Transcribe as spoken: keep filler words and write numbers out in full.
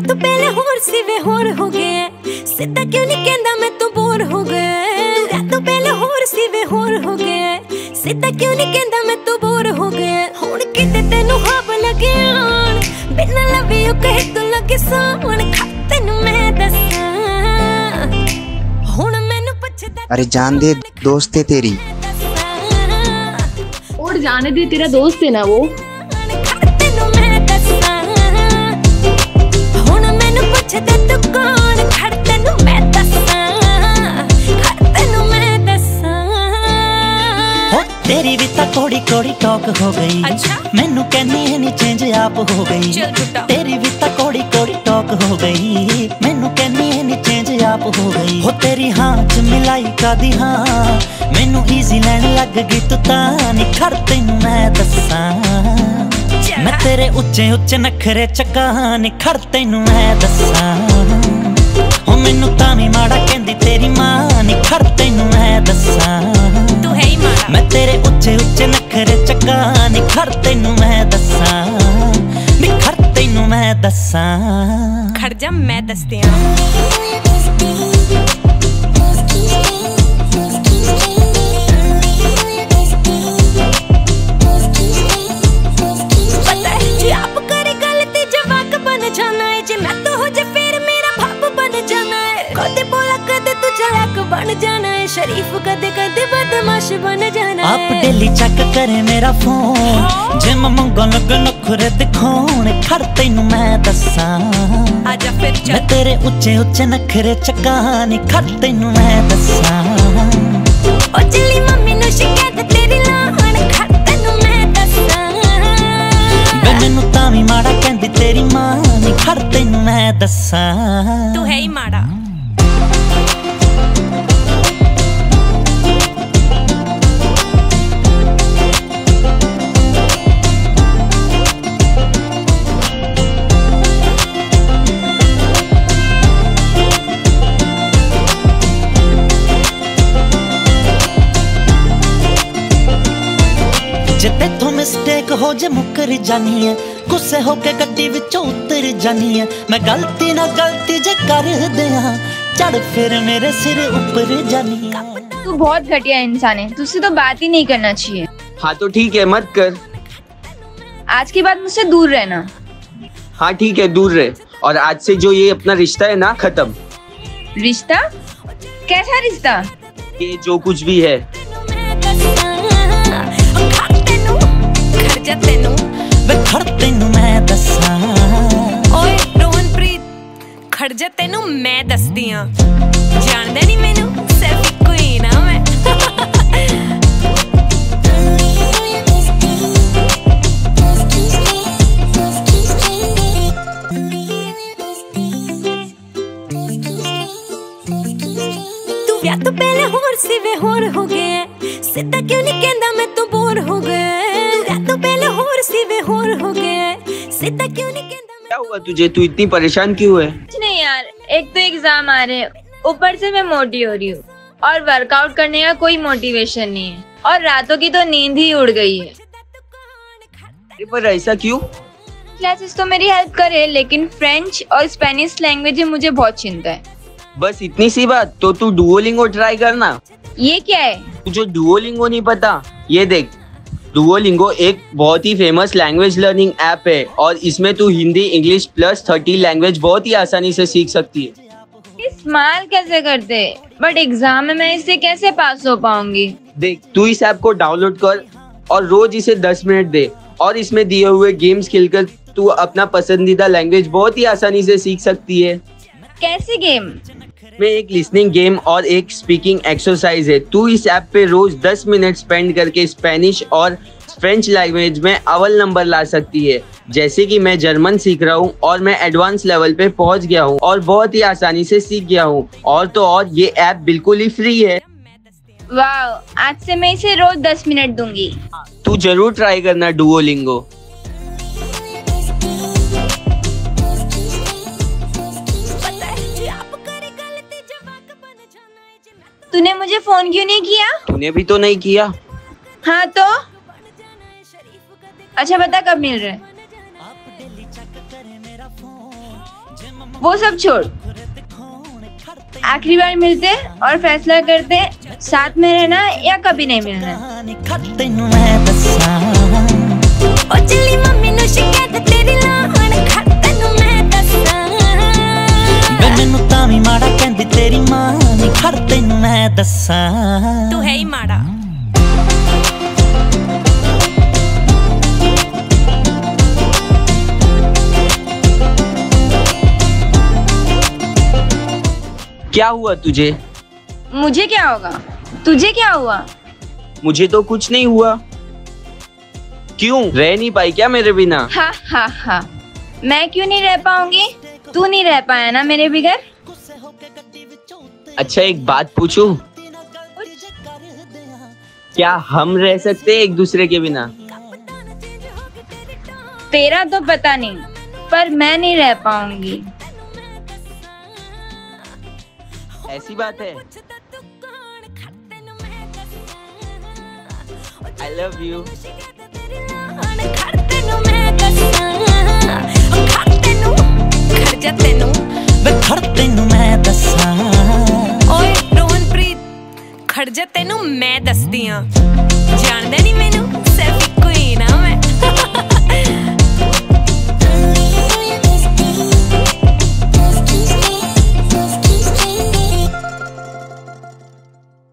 ਤੋਂ ਪਹਿਲੇ ਹੋਰ ਸੀ ਵੇ ਹੋਰ ਹੋ ਗਏ ਸਿੱਧਾ ਕਿਉਂ ਨਹੀਂ ਕਹਿੰਦਾ ਮੈਂ ਤੂੰ ਬੋਰ ਹੋ ਗਏ ਤੂੰ ਵਿਆਹ ਤੋਂ ਪਹਿਲੇ ਹੋਰ ਸੀ ਵੇ ਹੋਰ ਹੋ ਗਏ ਸਿੱਧਾ ਕਿਉਂ ਨਹੀਂ ਕਹਿੰਦਾ ਮੈਂ ਤੂੰ ਬੋਰ ਹੋ ਗਏ ਹੁਣ ਕਿਤੇ ਤੈਨੂੰ ਹੱਬ ਲੱਗਿਆ ਬਿਨਾਂ ਲਵ ਯੂ ਕਹੇ ਤੂੰ ਲੱਗੇ ਸਾਵਣ ਖਾ ਤੈਨੂੰ ਮੈਂ ਦੱਸਾਂ ਹੁਣ ਮੈਨੂੰ ਪੁੱਛਦਾ अरे जान दे दोस्त है तेरी और जाने दे तेरा दोस्त है ना वो ਤੈਨੂੰ ਮੈਂ ਦੱਸਾਂ ਹੁਣ ਮੈਨੂੰ ਪੁੱਛਦਾ ਤੂੰ ਕੌਣ ਖੜ ਤੈਨੂੰ ਮੈਂ ਦੱਸਾਂ ਖੜ ਤੈਨੂੰ ਮੈਂ ਦੱਸਾਂ हो तेरी भी ता कोड़ी कोड़ी टॉक हो गई अच्छा? मैनू कहनी है नी चेंज आप हो गई चल टुटा। तेरी भी ता कोड़ी कोड़ी टॉक हो गई मैनू कहनी है नी चेंज आप हो गई हो तेरी हाँ च मिलाई का दी हाँ मैनू इजी लैन लग गई तू ता नी खड़ तैनू मैं दस्सां मैं तेरे उच्चे उच्चे नखरे चका नी खड़ तैनू मैं दस्सां हो मैनू तावी माड़ा कहंदी तेरी मां नी खड़ तैनू मैं दस्सां तू है ही माड़ा मैं तेरे उच्चे उच्चे नखरे चका नी खड़ तैनू मैं दस्सां नी खड़ तैनू मैं दस्सां खड़ जा मैं दसते हाँ पता है जे आप करे गल ते जवाक बन जाना है जे मैं तो हो जे फिर मेरा भाप बन जाना है कदे बोला कदे तू चालाक बन जाना है शरीफ कदे कदे बदमाश बन जाना है आप डेली चेक करे मेरा फोन जे मैं मंगो लग नखरे दिखाउण खड़ तैनू मैं दस्सां आजा फिर मैं चल तेरे उच्चे उच्चे नखरे चका नी खड़ तैनू मैं दस्सां ओ चली मम्मी नु शिकायत तेरी लाहण खड़ तैनू मैं दस्सां वे मैनू तावी माड़ा कहंदी तेरी मां नी खड़ तैनू मैं दस्सां तू है ही माड़ा जे तेथों मिस्टेक हो जे मुकर जानी है गुस्से होके गड्डी विचों उतर जानी है मैं गलती ना गलती जे कर दिया चढ़ फिर मेरे सिर ऊपर जानी है तू बहुत घटिया इंसान है तुझसे तो बात ही नहीं करना चाहिए हाँ तो ठीक है मत कर। आज के बाद मुझसे दूर रहना हाँ ठीक है दूर रहे और आज से जो ये अपना रिश्ता है ना खत्म रिश्ता कैसा रिश्ता ये जो कुछ भी है तेनू वे खड़ तैनू मैं दस्सां ओए रोहनप्रीत खड़ जा तेनू मैं दसदी हां जानदा नहीं मैनू सिर्फ इक्को ही ना मैं तू ਵਿਆਹ ਤੋਂ ਪਹਿਲੇ ਹੋਰ ਸੀ ਵੇ ਹੋਰ ਹੋ ਗਏ ਸਿੱਧਾ ਕਿਉਂ ਨਹੀਂ ਕਹਿੰਦਾ ਮੈਂ ਤੂੰ ਬੋਰ ਹੋ ਗਏ ਤੂੰ ਵਿਆਹ ਤੋਂ ਪਹਿਲੇ ਹੋਰ ਸੀ ਵੇ ਹੋਰ ਹੋ ਗਏ ਸਿੱਧਾ ਕਿਉਂ ਨਹੀਂ ਕਹਿੰਦਾ क्या हुआ तुझे तू इतनी परेशान क्यों है कुछ नहीं यार एक तो एग्जाम आ रहे हैं ऊपर से मैं मोटी हो रही हूँ और वर्कआउट करने का कोई मोटिवेशन नहीं है और रातों की तो नींद ही उड़ गई है अरे पर ऐसा क्यों क्लासेस तो मेरी हेल्प करे लेकिन फ्रेंच और स्पेनिश लैंग्वेज मुझे बहुत चिंता है बस इतनी सी बात तो तू डुओलिंगो ट्राई करना ये क्या है तुझे डुओलिंगो नहीं पता ये देख डुओलिंगो एक बहुत ही फेमस लैंग्वेज लर्निंग ऐप है और इसमें तू Hindi English plus thirty language बहुत ही आसानी से सीख सकती है इस्तेमाल कैसे करते बट एग्जाम में मैं इससे कैसे पास हो पाऊंगी देख तू इस ऐप को डाउनलोड कर और रोज इसे दस मिनट दे और इसमें दिए हुए गेम्स खेलकर तू अपना पसंदीदा लैंग्वेज बहुत ही आसानी से सीख सकती है कैसे गेम में एक लिसनिंग गेम और एक स्पीकिंग एक्सरसाइज है तू इस ऐप पे रोज दस मिनट स्पेंड करके स्पेनिश और फ्रेंच लैंग्वेज में अव्वल नंबर ला सकती है जैसे कि मैं जर्मन सीख रहा हूँ और मैं एडवांस लेवल पे पहुँच गया हूँ और बहुत ही आसानी से सीख गया हूँ और तो और ये ऐप बिल्कुल ही फ्री है वाह आज से मैं इसे रोज दस मिनट दूंगी तू जरूर ट्राई करना डुओलिंगो तूने मुझे फोन क्यों नहीं किया तूने भी तो नहीं किया हाँ तो अच्छा बता कब मिल रहे वो सब छोड़, आखिरी बार मिलते और फैसला करते साथ में रहना या कभी नहीं मिलना। ओ चली मम्मी नु शिकायत तेरी लाहन खड़ तैनू मैं दस्सां। वे मैनू तावी माड़ा कहंदी तेरी मां नी खड़ तैनू मैं दस्सां। तू है ही माड़ा। क्या हुआ तुझे? मुझे क्या होगा? तुझे क्या हुआ? मुझे तो कुछ नहीं हुआ। क्यों, रह नहीं पाई क्या मेरे बिना? हा हा हा, मैं क्यों नहीं रह पाऊंगी? तू नहीं रह पाया ना मेरे बगैर। अच्छा एक बात पूछूं? क्या हम रह सकते हैं एक दूसरे के बिना? तेरा तो पता नहीं, पर मैं नहीं रह पाऊंगी। ऐसी बात है। I love you. खड़ तैनू मैं दस्सां। ओए रोहनप्रीत, खड़ जा तैनू मैं दसदी हां। जानदा नहीं मैनू?